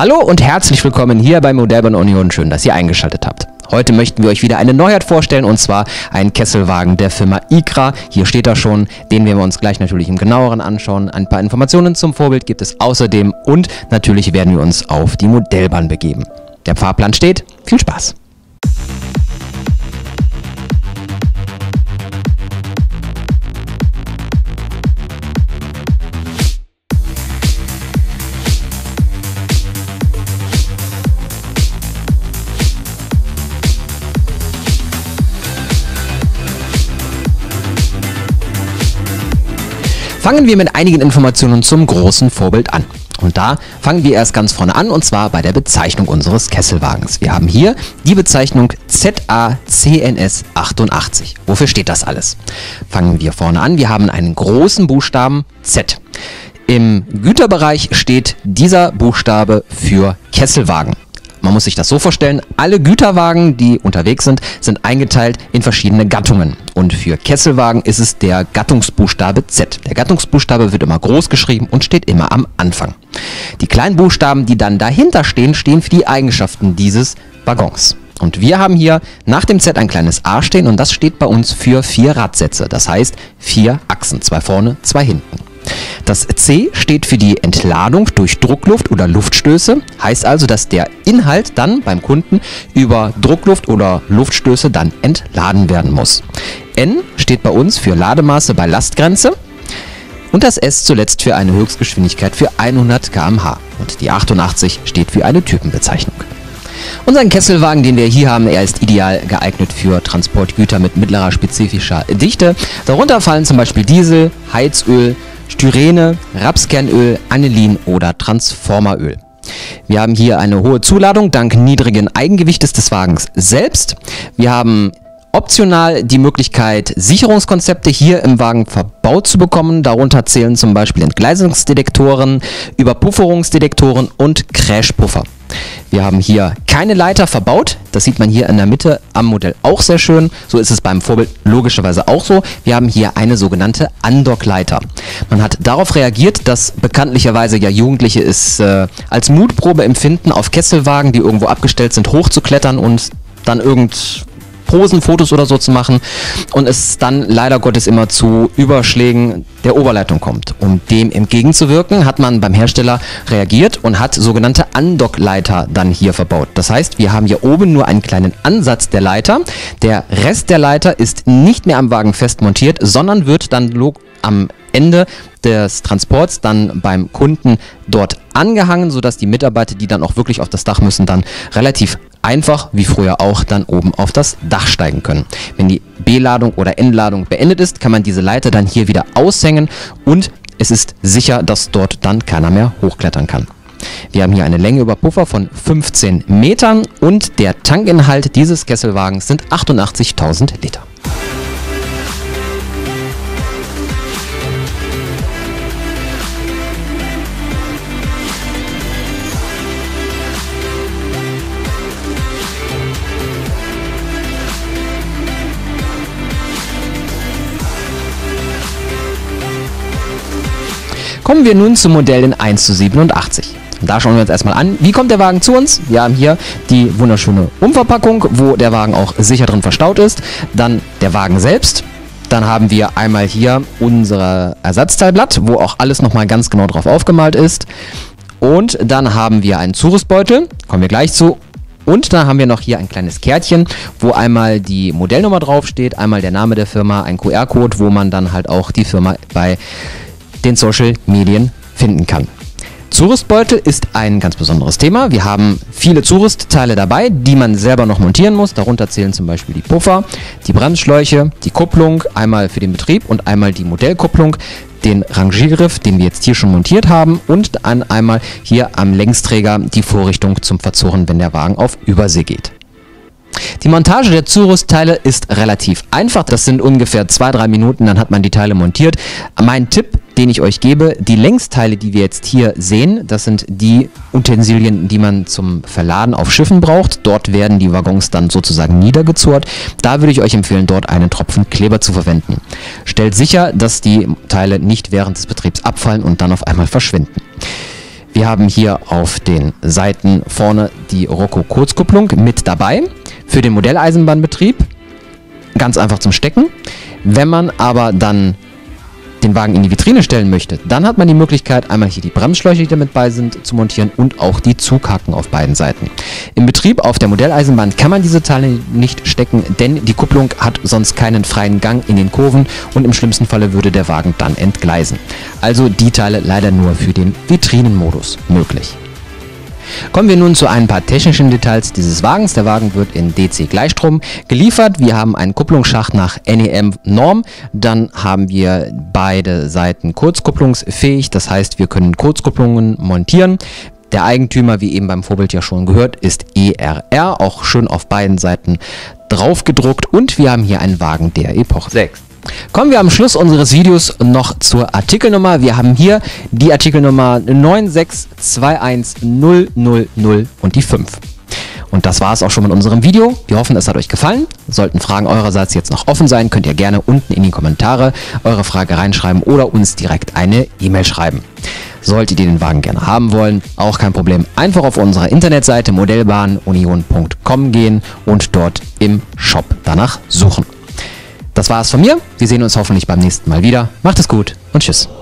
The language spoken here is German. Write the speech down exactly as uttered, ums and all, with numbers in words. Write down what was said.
Hallo und herzlich willkommen hier bei Modellbahn Union. Schön, dass ihr eingeschaltet habt. Heute möchten wir euch wieder eine Neuheit vorstellen, und zwar einen Kesselwagen der Firma IKRA. Hier steht er schon, den werden wir uns gleich natürlich im genaueren anschauen. Ein paar Informationen zum Vorbild gibt es außerdem und natürlich werden wir uns auf die Modellbahn begeben. Der Fahrplan steht. Viel Spaß! Fangen wir mit einigen Informationen zum großen Vorbild an. Und da fangen wir erst ganz vorne an, und zwar bei der Bezeichnung unseres Kesselwagens. Wir haben hier die Bezeichnung Z A C N S achtundachtzig. Wofür steht das alles? Fangen wir vorne an. Wir haben einen großen Buchstaben Z. Im Güterbereich steht dieser Buchstabe für Kesselwagen. Man muss sich das so vorstellen, alle Güterwagen, die unterwegs sind, sind eingeteilt in verschiedene Gattungen. Und für Kesselwagen ist es der Gattungsbuchstabe Z. Der Gattungsbuchstabe wird immer groß geschrieben und steht immer am Anfang. Die kleinen Buchstaben, die dann dahinter stehen, stehen für die Eigenschaften dieses Waggons. Und wir haben hier nach dem Z ein kleines A stehen, und das steht bei uns für vier Radsätze. Das heißt vier Achsen, zwei vorne, zwei hinten. Das C steht für die Entladung durch Druckluft oder Luftstöße, heißt also, dass der Inhalt dann beim Kunden über Druckluft oder Luftstöße dann entladen werden muss. N steht bei uns für Lademaße bei Lastgrenze und das S zuletzt für eine Höchstgeschwindigkeit für hundert Kilometer pro Stunde und die achtundachtzig steht für eine Typenbezeichnung. Unseren Kesselwagen, den wir hier haben, er ist ideal geeignet für Transportgüter mit mittlerer spezifischer Dichte. Darunter fallen zum Beispiel Diesel, Heizöl, Styrene, Rapskernöl, Anilin oder Transformeröl. Wir haben hier eine hohe Zuladung dank niedrigen Eigengewichtes des Wagens selbst. Wir haben optional die Möglichkeit, Sicherungskonzepte hier im Wagen verbaut zu bekommen. Darunter zählen zum Beispiel Entgleisungsdetektoren, Überpufferungsdetektoren und Crashpuffer. Wir haben hier keine Leiter verbaut. Das sieht man hier in der Mitte am Modell auch sehr schön. So ist es beim Vorbild logischerweise auch so. Wir haben hier eine sogenannte Andockleiter. Man hat darauf reagiert, dass bekanntlicherweise ja Jugendliche es äh, als Mutprobe empfinden, auf Kesselwagen, die irgendwo abgestellt sind, hochzuklettern und dann irgend Posen, Fotos oder so zu machen, und es dann leider Gottes immer zu Überschlägen der Oberleitung kommt. Um dem entgegenzuwirken, hat man beim Hersteller reagiert und hat sogenannte Andockleiter dann hier verbaut. Das heißt, wir haben hier oben nur einen kleinen Ansatz der Leiter. Der Rest der Leiter ist nicht mehr am Wagen fest montiert, sondern wird dann am Ende des Transports dann beim Kunden dort angehangen, sodass die Mitarbeiter, die dann auch wirklich auf das Dach müssen, dann relativ einfach, wie früher auch, dann oben auf das Dach steigen können. Wenn die B-Ladung oder N-Ladung beendet ist, kann man diese Leiter dann hier wieder aushängen und es ist sicher, dass dort dann keiner mehr hochklettern kann. Wir haben hier eine Länge über Puffer von fünfzehn Metern und der Tankinhalt dieses Kesselwagens sind achtundachtzigtausend Liter. Kommen wir nun zum Modell in eins zu siebenundachtzig. Und da schauen wir uns erstmal an, wie kommt der Wagen zu uns. Wir haben hier die wunderschöne Umverpackung, wo der Wagen auch sicher drin verstaut ist. Dann der Wagen selbst. Dann haben wir einmal hier unser Ersatzteilblatt, wo auch alles nochmal ganz genau drauf aufgemalt ist. Und dann haben wir einen Zurüstbeutel, kommen wir gleich zu. Und dann haben wir noch hier ein kleines Kärtchen, wo einmal die Modellnummer draufsteht, einmal der Name der Firma, ein Q R-Code, wo man dann halt auch die Firma bei den Social Medien finden kann. Zurüstbeutel ist ein ganz besonderes Thema. Wir haben viele Zurüstteile dabei, die man selber noch montieren muss. Darunter zählen zum Beispiel die Puffer, die Bremsschläuche, die Kupplung, einmal für den Betrieb und einmal die Modellkupplung, den Rangiergriff, den wir jetzt hier schon montiert haben, und dann einmal hier am Längsträger die Vorrichtung zum Verzurren, wenn der Wagen auf Übersee geht. Die Montage der Zurüstteile ist relativ einfach. Das sind ungefähr zwei, drei Minuten, dann hat man die Teile montiert. Mein Tipp, den ich euch gebe, die Längsteile, die wir jetzt hier sehen, das sind die Utensilien, die man zum Verladen auf Schiffen braucht. Dort werden die Waggons dann sozusagen niedergezurrt. Da würde ich euch empfehlen, dort einen Tropfen Kleber zu verwenden. Stellt sicher, dass die Teile nicht während des Betriebs abfallen und dann auf einmal verschwinden. Wir haben hier auf den Seiten vorne die Rocco-Kurzkupplung mit dabei für den Modelleisenbahnbetrieb. Ganz einfach zum Stecken. Wenn man aber dann den Wagen in die Vitrine stellen möchte, dann hat man die Möglichkeit, einmal hier die Bremsschläuche, die damit bei sind, zu montieren und auch die Zughaken auf beiden Seiten. Im Betrieb auf der Modelleisenbahn kann man diese Teile nicht stecken, denn die Kupplung hat sonst keinen freien Gang in den Kurven und im schlimmsten Falle würde der Wagen dann entgleisen. Also die Teile leider nur für den Vitrinenmodus möglich. Kommen wir nun zu ein paar technischen Details dieses Wagens. Der Wagen wird in D C Gleichstrom geliefert. Wir haben einen Kupplungsschacht nach N E M-Norm. Dann haben wir beide Seiten kurzkupplungsfähig. Das heißt, wir können Kurzkupplungen montieren. Der Eigentümer, wie eben beim Vorbild ja schon gehört, ist E R R. Auch schön auf beiden Seiten drauf gedruckt. Und wir haben hier einen Wagen der Epoche sechs. Kommen wir am Schluss unseres Videos noch zur Artikelnummer. Wir haben hier die Artikelnummer neun sechs zwei eins null null null und die fünf. Und das war es auch schon mit unserem Video. Wir hoffen, es hat euch gefallen. Sollten Fragen eurerseits jetzt noch offen sein, könnt ihr gerne unten in die Kommentare eure Frage reinschreiben oder uns direkt eine E-Mail schreiben. Solltet ihr den Wagen gerne haben wollen, auch kein Problem. Einfach auf unserer Internetseite modellbahnunion punkt com gehen und dort im Shop danach suchen. Das war es von mir. Wir sehen uns hoffentlich beim nächsten Mal wieder. Macht es gut und tschüss.